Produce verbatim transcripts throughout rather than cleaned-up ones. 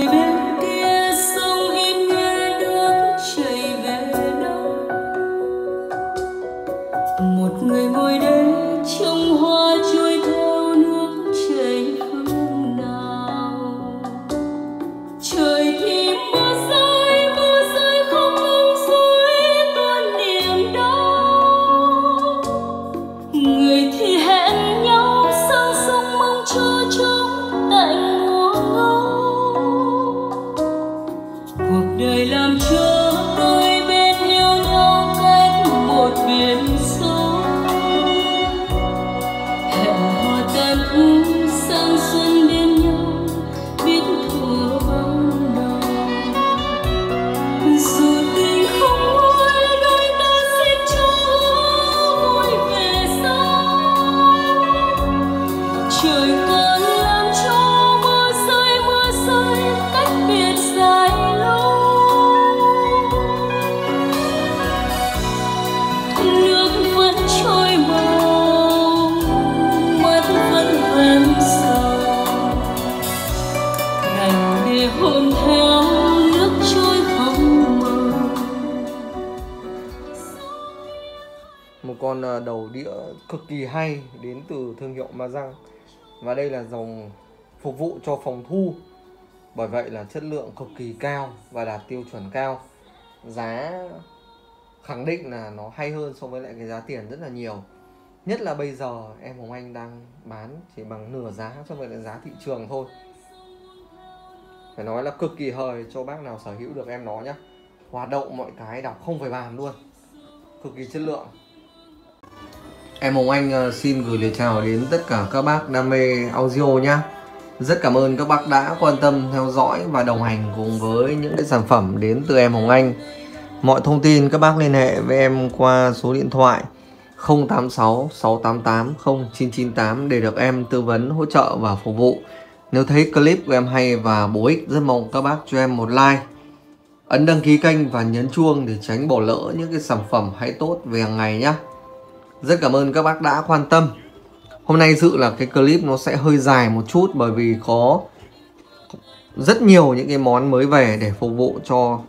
bên kia sông im nghe nước chảy về đâu. Một người ngồi đây trông hoa trôi theo nước chảy phương nào. Trời thì mưa rơi, mưa rơi không ngừng rơi tuôn niềm đau. Người thì hẹn nhau sang sông mong cho chúng tạnh mùa ngâu. Cuộc đời làm cho đôi bên yêu nhau cách một biển sâu. Hẹn hò tan ưu sang xuân bên nhau biết thuở ban đầu. Dù tình không nguôi đôi ta sẽ cho vui về sau. Trời còn làm cho mưa rơi mưa rơi cách biệt dài lâu. Nước vẫn trôi màu, mắt vẫn vẫn sầu. Đành để hôn theo nước trôi không màu. Một con ờ, đầu đĩa cực kỳ hay đến từ thương hiệu Ma Răng. Và đây là dòng phục vụ cho phòng thu. Bởi vậy là chất lượng cực kỳ cao và đạt tiêu chuẩn cao. Giá khẳng định là nó hay hơn so với lại cái giá tiền rất là nhiều. Nhất là bây giờ em Hồng Anh đang bán chỉ bằng nửa giá so với lại giá thị trường thôi. Phải nói là cực kỳ hời cho bác nào sở hữu được em nó nhá. Hoạt động mọi cái đọc không phải bàn luôn. Cực kỳ chất lượng. Em Hồng Anh xin gửi lời chào đến tất cả các bác đam mê audio nhá. Rất cảm ơn các bác đã quan tâm theo dõi và đồng hành cùng với những cái sản phẩm đến từ em Hồng Anh. Mọi thông tin các bác liên hệ với em qua số điện thoại không tám sáu sáu tám tám không chín chín tám để được em tư vấn, hỗ trợ và phục vụ. Nếu thấy clip của em hay và bổ ích, rất mong các bác cho em một like, ấn đăng ký kênh và nhấn chuông để tránh bỏ lỡ những cái sản phẩm hay tốt về hàng ngày nhé. Rất cảm ơn các bác đã quan tâm. Hôm nay dự là cái clip nó sẽ hơi dài một chút bởi vì có rất nhiều những cái món mới về để phục vụ cho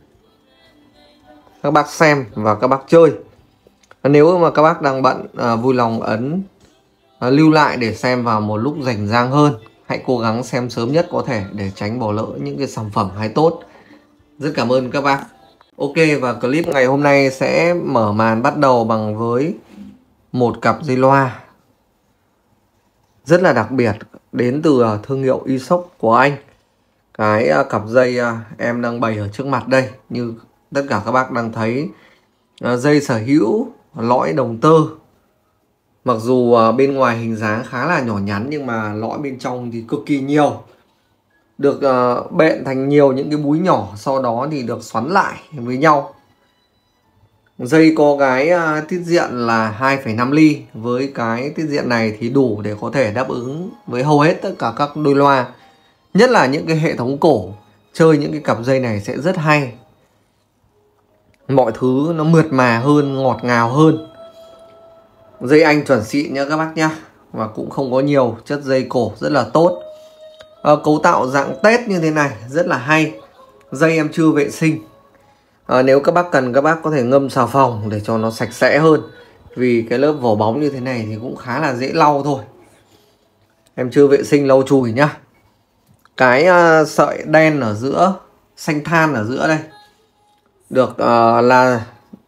các bác xem và các bác chơi. Nếu mà các bác đang bận, à, vui lòng ấn à, lưu lại để xem vào một lúc rảnh rang hơn. Hãy cố gắng xem sớm nhất có thể để tránh bỏ lỡ những cái sản phẩm hay tốt. Rất cảm ơn các bác. Ok, và clip ngày hôm nay sẽ mở màn bắt đầu bằng với một cặp dây loa rất là đặc biệt đến từ thương hiệu Isok của anh. Cái cặp dây em đang bày ở trước mặt đây, như tất cả các bác đang thấy, dây sở hữu lõi đồng tơ. Mặc dù bên ngoài hình dáng khá là nhỏ nhắn nhưng mà lõi bên trong thì cực kỳ nhiều. Được bện thành nhiều những cái búi nhỏ, sau đó thì được xoắn lại với nhau. Dây có cái tiết diện là hai phẩy năm ly. Với cái tiết diện này thì đủ để có thể đáp ứng với hầu hết tất cả các đôi loa. Nhất là những cái hệ thống cổ, chơi những cái cặp dây này sẽ rất hay. Mọi thứ nó mượt mà hơn, ngọt ngào hơn. Dây anh chuẩn xịn nha các bác nhá. Và cũng không có nhiều chất dây cổ, rất là tốt. à, Cấu tạo dạng tết như thế này rất là hay. Dây em chưa vệ sinh. à, Nếu các bác cần các bác có thể ngâm xà phòng để cho nó sạch sẽ hơn. Vì cái lớp vỏ bóng như thế này thì cũng khá là dễ lau thôi. Em chưa vệ sinh lau chùi nhá. Cái uh, sợi đen ở giữa, xanh than ở giữa đây, được uh, là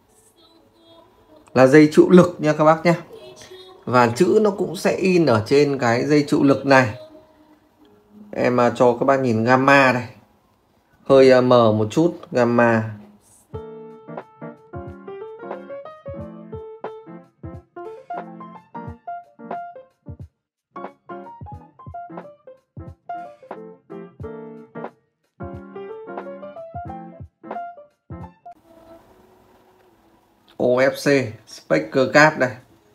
là dây trụ lực nha các bác nhé. Và chữ nó cũng sẽ in ở trên cái dây trụ lực này. Em uh, cho các bác nhìn gamma đây, hơi uh, mờ một chút, gamma. ô ép xê Speaker Card đây,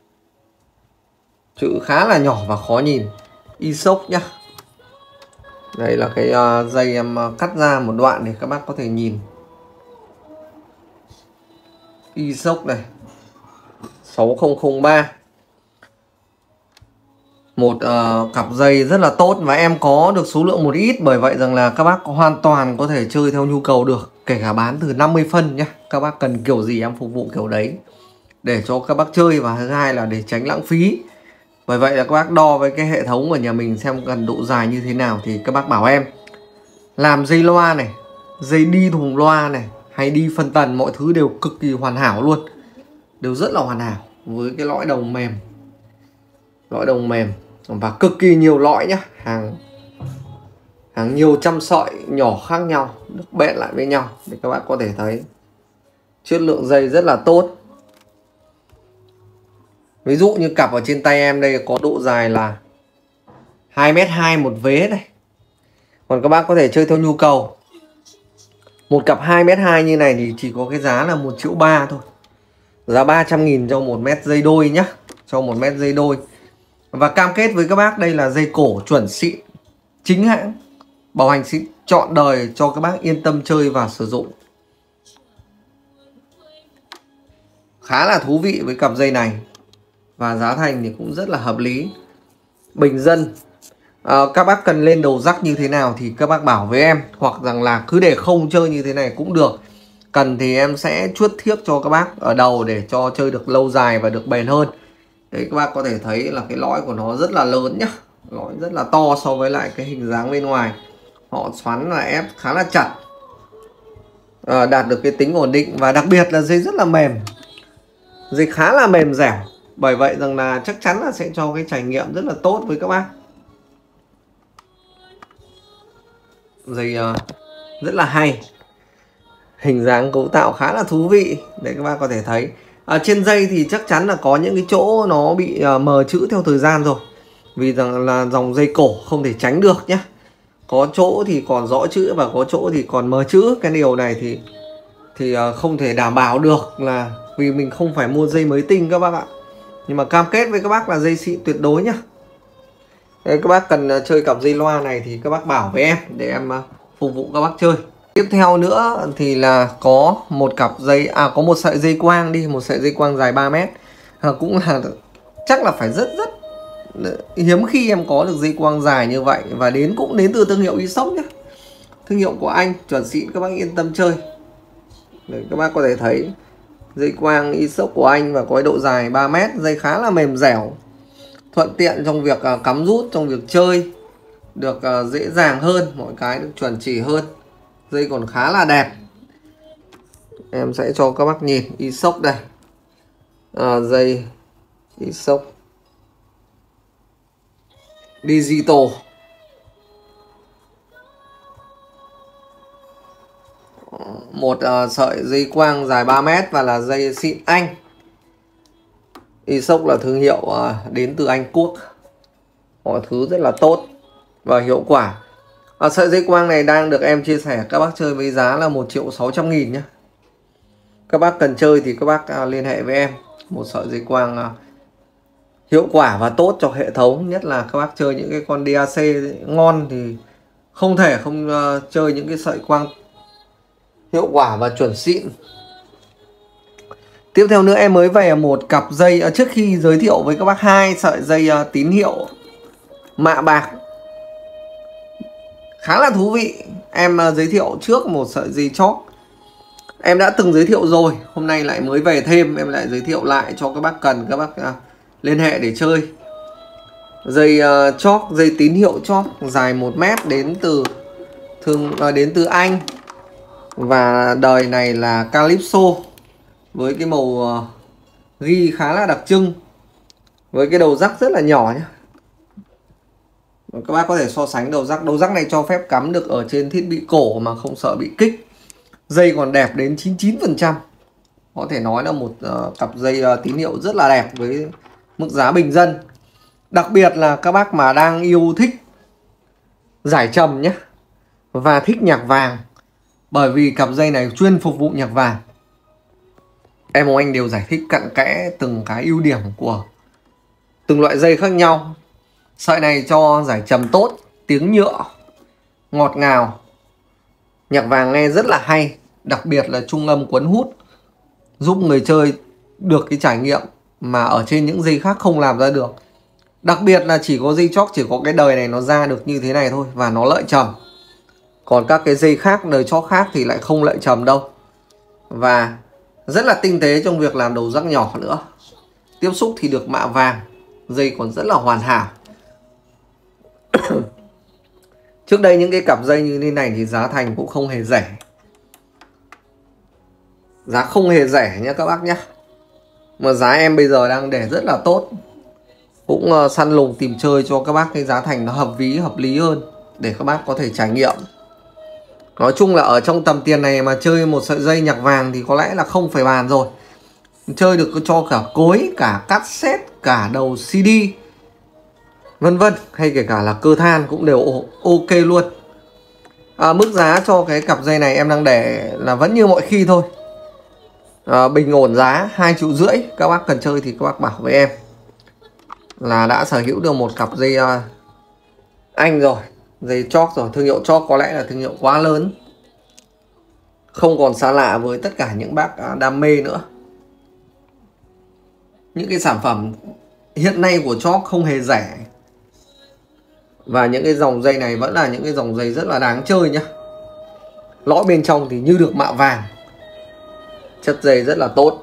chữ khá là nhỏ và khó nhìn. Isok nhá. Đây là cái uh, dây em uh, cắt ra một đoạn để các bác có thể nhìn. Isok này sáu không không ba. một uh, cặp dây rất là tốt, và em có được số lượng một ít, bởi vậy rằng là các bác hoàn toàn có thể chơi theo nhu cầu được, kể cả bán từ năm mươi phân nhé. Các bác cần kiểu gì em phục vụ kiểu đấy để cho các bác chơi, và thứ hai là để tránh lãng phí. Bởi vậy là các bác đo với cái hệ thống của nhà mình xem cần độ dài như thế nào thì các bác bảo em. Làm dây loa này, dây đi thùng loa này, hay đi phân tần, mọi thứ đều cực kỳ hoàn hảo luôn, đều rất là hoàn hảo, với cái lõi đồng mềm, lõi đồng mềm và cực kỳ nhiều lõi nhá, hàng hàng nhiều trăm sợi nhỏ khác nhau được bện lại với nhau để các bác có thể thấy chất lượng dây rất là tốt. Ví dụ như cặp ở trên tay em đây có độ dài là hai mét hai một vế đây, còn các bác có thể chơi theo nhu cầu. Một cặp hai mét hai như này thì chỉ có cái giá là một triệu ba thôi, giá ba trăm nghìn cho một mét dây đôi nhá, cho một mét dây đôi. Và cam kết với các bác đây là dây cổ chuẩn xịn, chính hãng, bảo hành xịn trọn đời cho các bác yên tâm chơi và sử dụng. Khá là thú vị với cặp dây này, và giá thành thì cũng rất là hợp lý, bình dân. À, các bác cần lên đầu rắc như thế nào thì các bác bảo với em, hoặc rằng là cứ để không chơi như thế này cũng được. Cần thì em sẽ chuốt thiếc cho các bác ở đầu để cho chơi được lâu dài và được bền hơn. Đấy, các bác có thể thấy là cái lõi của nó rất là lớn nhá, lõi rất là to so với lại cái hình dáng bên ngoài. Họ xoắn là ép khá là chặt, à, đạt được cái tính ổn định, và đặc biệt là dây rất là mềm, dây khá là mềm dẻo. Bởi vậy rằng là chắc chắn là sẽ cho cái trải nghiệm rất là tốt với các bác. Dây uh, rất là hay, hình dáng cấu tạo khá là thú vị để các bác có thể thấy. Ở trên dây thì chắc chắn là có những cái chỗ nó bị uh, mờ chữ theo thời gian rồi, vì rằng là dòng dây cổ không thể tránh được nhé. Có chỗ thì còn rõ chữ và có chỗ thì còn mờ chữ. Cái điều này thì thì uh, không thể đảm bảo được, là vì mình không phải mua dây mới tinh các bác ạ. Nhưng mà cam kết với các bác là dây xịn tuyệt đối nhá. Đấy, các bác cần chơi cặp dây loa này thì các bác bảo với em để em phục vụ các bác chơi. Tiếp theo nữa thì là có một cặp dây, à có một sợi dây quang đi, một sợi dây quang dài ba mét. À, cũng là chắc là phải rất rất hiếm khi em có được dây quang dài như vậy, và đến cũng đến từ thương hiệu Isok nhá. Thương hiệu của Anh chuẩn xịn, các bác yên tâm chơi. Đấy, các bác có thể thấy dây quang Isok của Anh và có độ dài ba mét, dây khá là mềm dẻo, thuận tiện trong việc uh, cắm rút, trong việc chơi được uh, dễ dàng hơn, mọi cái được chuẩn chỉ hơn. Dây còn khá là đẹp. Em sẽ cho các bác nhìn Isok đây, à, dây Isok Digital. Một uh, sợi dây quang dài ba mét và là dây xịn Anh. Isok là thương hiệu uh, đến từ Anh Quốc, mọi thứ rất là tốt và hiệu quả. À, sợi dây quang này đang được em chia sẻ các bác chơi với giá là một triệu sáu trăm nghìn nhé. Các bác cần chơi thì các bác uh, liên hệ với em. Một sợi dây quang uh, hiệu quả và tốt cho hệ thống, nhất là các bác chơi những cái con đê a xê ngon thì không thể không uh, chơi những cái sợi quang hiệu quả và chuẩn xịn. Tiếp theo nữa em mới về một cặp dây, uh, trước khi giới thiệu với các bác hai sợi dây uh, tín hiệu mạ bạc khá là thú vị, em uh, giới thiệu trước một sợi dây chóp. Em đã từng giới thiệu rồi, hôm nay lại mới về thêm, em lại giới thiệu lại cho các bác cần, các bác uh, liên hệ để chơi. Dây uh, chóp, dây tín hiệu chóp dài một mét, đến từ thường uh, đến từ Anh, và đời này là Calypso, với cái màu uh, ghi khá là đặc trưng, với cái đầu rắc rất là nhỏ nhé. Các bác có thể so sánh đầu rắc, đầu rắc này cho phép cắm được ở trên thiết bị cổ mà không sợ bị kích. Dây còn đẹp đến chín mươi chín phần trăm, có thể nói là một uh, cặp dây uh, tín hiệu rất là đẹp với mức giá bình dân. Đặc biệt là các bác mà đang yêu thích giải trầm nhé, và thích nhạc vàng, bởi vì cặp dây này chuyên phục vụ nhạc vàng. Em và anh đều giải thích cặn kẽ từng cái ưu điểm của từng loại dây khác nhau. Sợi này cho giải trầm tốt, tiếng nhựa ngọt ngào, nhạc vàng nghe rất là hay, đặc biệt là trung âm cuốn hút, giúp người chơi được cái trải nghiệm mà ở trên những dây khác không làm ra được. Đặc biệt là chỉ có dây chóp, chỉ có cái đời này nó ra được như thế này thôi và nó lợi trầm. Còn các cái dây khác, đời chóp khác thì lại không lợi trầm đâu. Và rất là tinh tế trong việc làm đầu rắc nhỏ nữa. Tiếp xúc thì được mạ vàng, dây còn rất là hoàn hảo. Trước đây những cái cặp dây như thế này thì giá thành cũng không hề rẻ. Giá không hề rẻ nhé các bác nhé. Mà giá em bây giờ đang để rất là tốt. Cũng uh, săn lùng tìm chơi cho các bác cái giá thành nó hợp ví, hợp lý hơn để các bác có thể trải nghiệm. Nói chung là ở trong tầm tiền này mà chơi một sợi dây nhạc vàng thì có lẽ là không phải bàn rồi. Chơi được cho cả cối, cả cassette, cả đầu xê đê, vân vân, hay kể cả là cơ than cũng đều ok luôn. À, mức giá cho cái cặp dây này em đang để là vẫn như mọi khi thôi. À, bình ổn giá hai triệu rưỡi. Các bác cần chơi thì các bác bảo với em là đã sở hữu được một cặp dây uh, Anh rồi, dây chóp rồi. Thương hiệu chóp có lẽ là thương hiệu quá lớn, không còn xa lạ với tất cả những bác uh, đam mê nữa. Những cái sản phẩm hiện nay của chóp không hề rẻ. Và những cái dòng dây này vẫn là những cái dòng dây rất là đáng chơi nhá. Lõi bên trong thì như được mạ vàng, chất dây rất là tốt.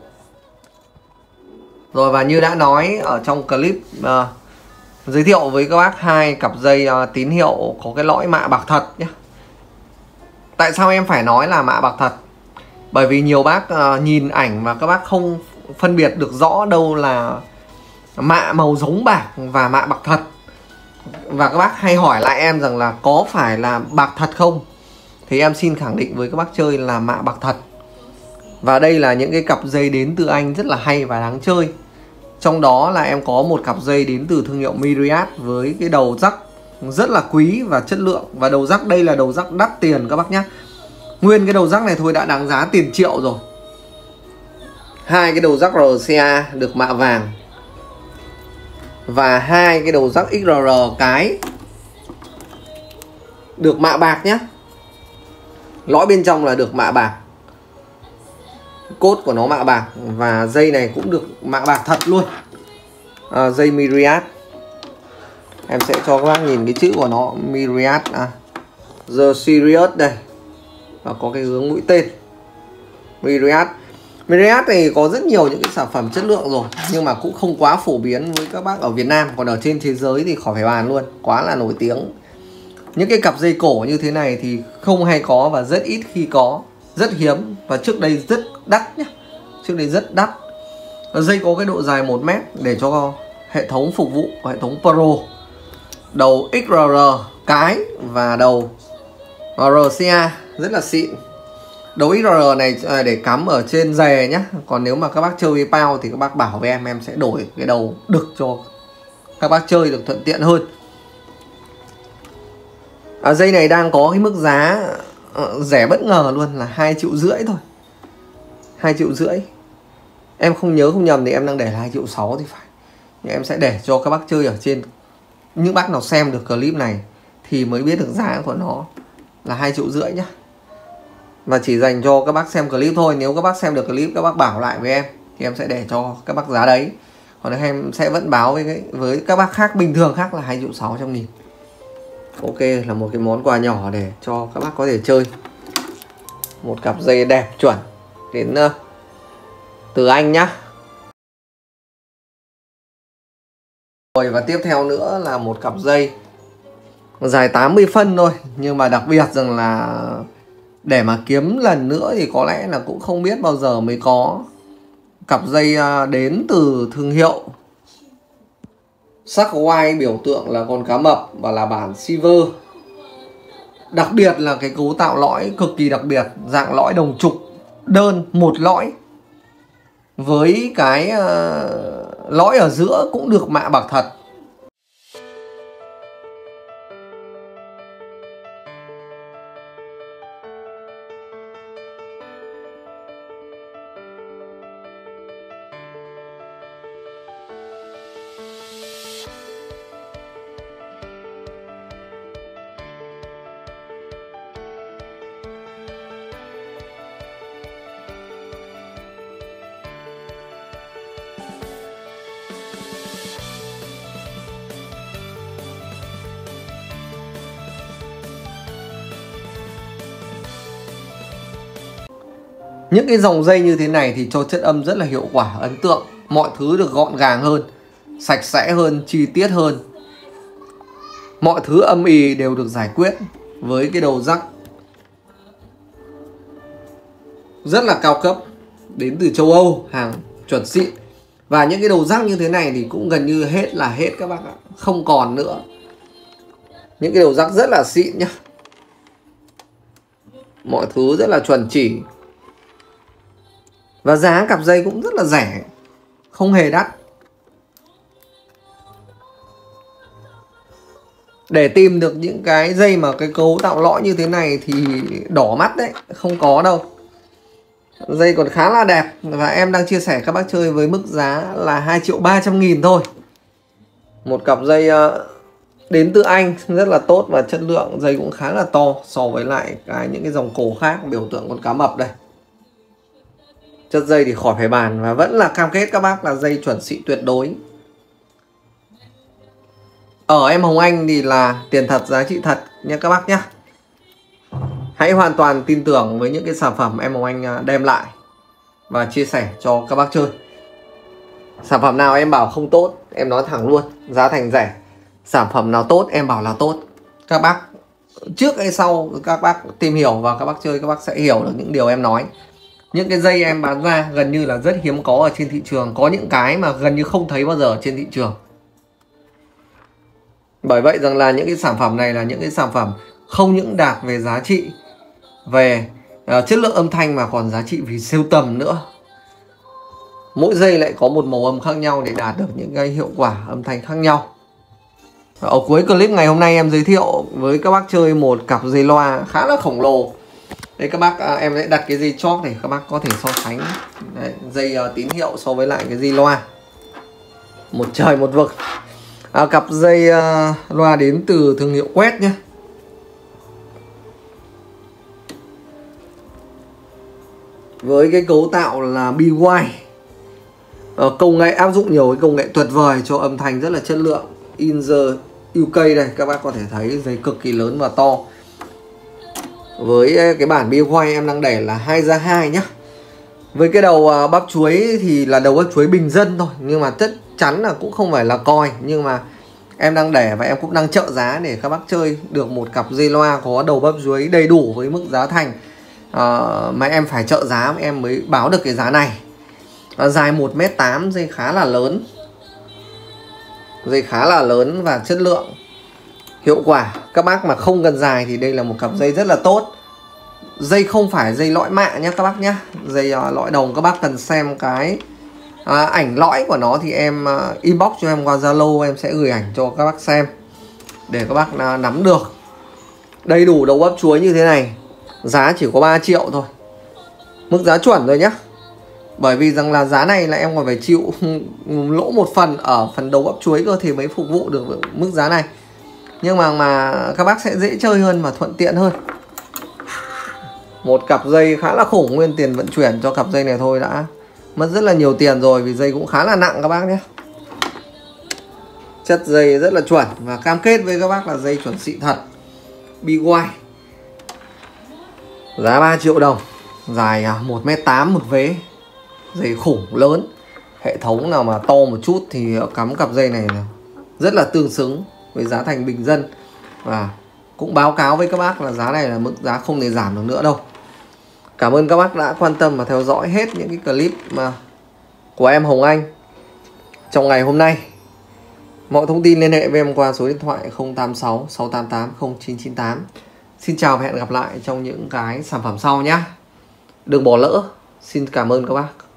Rồi, và như đã nói ở trong clip uh, giới thiệu với các bác hai cặp dây uh, tín hiệu có cái lõi mạ bạc thật nhé. Tại sao em phải nói là mạ bạc thật? Bởi vì nhiều bác uh, nhìn ảnh và các bác không phân biệt được rõ đâu là mạ màu giống bạc và mạ bạc thật. Và các bác hay hỏi lại em rằng là có phải là bạc thật không? Thì em xin khẳng định với các bác chơi là mạ bạc thật. Và đây là những cái cặp dây đến từ Anh rất là hay và đáng chơi. Trong đó là em có một cặp dây đến từ thương hiệu Myriad với cái đầu rắc rất là quý và chất lượng. Và đầu rắc đây là đầu rắc đắt tiền các bác nhé. Nguyên cái đầu rắc này thôi đã đáng giá tiền triệu rồi. Hai cái đầu rắc rờ xê a được mạ vàng. Và hai cái đầu rắc ích rờ rờ cái được mạ bạc nhé. Lõi bên trong là được mạ bạc, cốt của nó mạ bạc. Và dây này cũng được mạ bạc thật luôn. à, Dây Myriad. Em sẽ cho các bác nhìn cái chữ của nó, Myriad à, The Sirius đây. Và có cái hướng mũi tên Myriad. Myriad này có rất nhiều những cái sản phẩm chất lượng rồi, nhưng mà cũng không quá phổ biến với các bác ở Việt Nam. Còn ở trên thế giới thì khỏi phải bàn luôn, quá là nổi tiếng. Những cái cặp dây cổ như thế này thì không hay có và rất ít khi có, rất hiếm. Và trước đây rất đắt nhé. Trước đây rất đắt. Dây có cái độ dài một mét để cho hệ thống phục vụ, hệ thống Pro. Đầu ích rờ rờ cái và đầu rờ xê a rất là xịn. Đầu ích rờ rờ này để cắm ở trên rè nhé. Còn nếu mà các bác chơi với pao thì các bác bảo với em, em sẽ đổi cái đầu đực cho các bác chơi được thuận tiện hơn. À, dây này đang có cái mức giá uh, rẻ bất ngờ luôn là hai triệu rưỡi thôi. Hai triệu rưỡi. Em không nhớ không nhầm thì em đang để là hai triệu sáu thì phải. Nhưng em sẽ để cho các bác chơi ở trên. Những bác nào xem được clip này thì mới biết được giá của nó là hai triệu rưỡi nhá. Và chỉ dành cho các bác xem clip thôi. Nếu các bác xem được clip các bác bảo lại với em thì em sẽ để cho các bác giá đấy. Còn em sẽ vẫn báo với, cái, với các bác khác bình thường khác là hai triệu sáu trăm nghìn. Ok, là một cái món quà nhỏ để cho các bác có thể chơi. Một cặp dây đẹp chuẩn đến uh, từ Anh nhá. Rồi, và tiếp theo nữa là một cặp dây dài tám mươi phân thôi. Nhưng mà đặc biệt rằng là để mà kiếm lần nữa thì có lẽ là cũng không biết bao giờ mới có. Cặp dây uh, đến từ thương hiệu Sắc White, biểu tượng là con cá mập và là bản Silver. Đặc biệt là cái cấu tạo lõi cực kỳ đặc biệt, dạng lõi đồng trục đơn một lõi. Với cái uh, lõi ở giữa cũng được mạ bạc thật. Những cái dòng dây như thế này thì cho chất âm rất là hiệu quả, ấn tượng. Mọi thứ được gọn gàng hơn, sạch sẽ hơn, chi tiết hơn. Mọi thứ âm ỉ đều được giải quyết với cái đầu rắc rất là cao cấp, đến từ châu Âu, hàng chuẩn xịn. Và những cái đầu rắc như thế này thì cũng gần như hết là hết các bác ạ, không còn nữa. Những cái đầu rắc rất là xịn nhá. Mọi thứ rất là chuẩn chỉ. Và giá cặp dây cũng rất là rẻ, không hề đắt. Để tìm được những cái dây mà cái cấu tạo lõi như thế này thì đỏ mắt đấy, không có đâu. Dây còn khá là đẹp. Và em đang chia sẻ các bác chơi với mức giá là hai triệu ba trăm nghìn thôi. Một cặp dây đến từ Anh, rất là tốt. Và chất lượng dây cũng khá là to so với lại cái những cái dòng cổ khác. Biểu tượng con cá mập đây. Chất dây thì khỏi phải bàn. Và vẫn là cam kết các bác là dây chuẩn xịn tuyệt đối. Ở em Hồng Anh thì là tiền thật giá trị thật nha các bác nhé. Hãy hoàn toàn tin tưởng với những cái sản phẩm em Hồng Anh đem lại và chia sẻ cho các bác chơi. Sản phẩm nào em bảo không tốt, em nói thẳng luôn, giá thành rẻ. Sản phẩm nào tốt em bảo là tốt. Các bác trước hay sau các bác tìm hiểu và các bác chơi, các bác sẽ hiểu được những điều em nói. Những cái dây em bán ra gần như là rất hiếm có ở trên thị trường. Có những cái mà gần như không thấy bao giờ trên thị trường. Bởi vậy rằng là những cái sản phẩm này là những cái sản phẩm không những đạt về giá trị, về uh, chất lượng âm thanh mà còn giá trị vì sưu tầm nữa. Mỗi dây lại có một màu âm khác nhau để đạt được những cái hiệu quả âm thanh khác nhau. Ở cuối clip ngày hôm nay em giới thiệu với các bác chơi một cặp dây loa khá là khổng lồ. Đây các bác, à, em sẽ đặt cái dây chóp để các bác có thể so sánh. Đấy, dây uh, tín hiệu so với lại cái dây loa. Một trời một vực. À, cặp dây uh, loa đến từ thương hiệu Quét nhé. Với cái cấu tạo là bê i. uh, Công nghệ áp dụng nhiều cái công nghệ tuyệt vời cho âm thanh rất là chất lượng. In the u ca đây, các bác có thể thấy dây cực kỳ lớn và to. Với cái bản bê i em đang để là hai ra hai nhá. Với cái đầu uh, bắp chuối thì là đầu bắp chuối bình dân thôi, nhưng mà chắc chắn là cũng không phải là coi. Nhưng mà em đang để và em cũng đang trợ giá để các bác chơi được một cặp dây loa có đầu bắp chuối đầy đủ với mức giá thành uh, mà em phải trợ giá em mới báo được cái giá này. uh, Dài một mét tám, dây khá là lớn. Dây khá là lớn và chất lượng, hiệu quả. Các bác mà không cần dài thì đây là một cặp dây rất là tốt. Dây không phải dây lõi mạ nhé các bác nhé. Dây uh, lõi đồng, các bác cần xem cái uh, ảnh lõi của nó thì em uh, inbox cho em qua Zalo, em sẽ gửi ảnh cho các bác xem để các bác uh, nắm được. Đầy đủ đầu bắp chuối như thế này, giá chỉ có ba triệu thôi. Mức giá chuẩn rồi nhé. Bởi vì rằng là giá này là em còn phải chịu lỗ một phần ở phần đầu bắp chuối cơ thì mới phục vụ được mức giá này. Nhưng mà mà các bác sẽ dễ chơi hơn và thuận tiện hơn. Một cặp dây khá là khủng, nguyên tiền vận chuyển cho cặp dây này thôi đã mất rất là nhiều tiền rồi, vì dây cũng khá là nặng các bác nhé. Chất dây rất là chuẩn và cam kết với các bác là dây chuẩn xịn thật. bê i. Giá ba triệu đồng. Dài một mét tám một vế. Dây khủng lớn. Hệ thống nào mà to một chút thì cắm cặp dây này rất là tương xứng với giá thành bình dân. Và cũng báo cáo với các bác là giá này là mức giá không thể giảm được nữa đâu. Cảm ơn các bác đã quan tâm và theo dõi hết những cái clip mà của em Hồng Anh trong ngày hôm nay. Mọi thông tin liên hệ với em qua số điện thoại không tám sáu sáu tám tám không chín chín tám. Xin chào và hẹn gặp lại trong những cái sản phẩm sau nhé. Đừng bỏ lỡ. Xin cảm ơn các bác.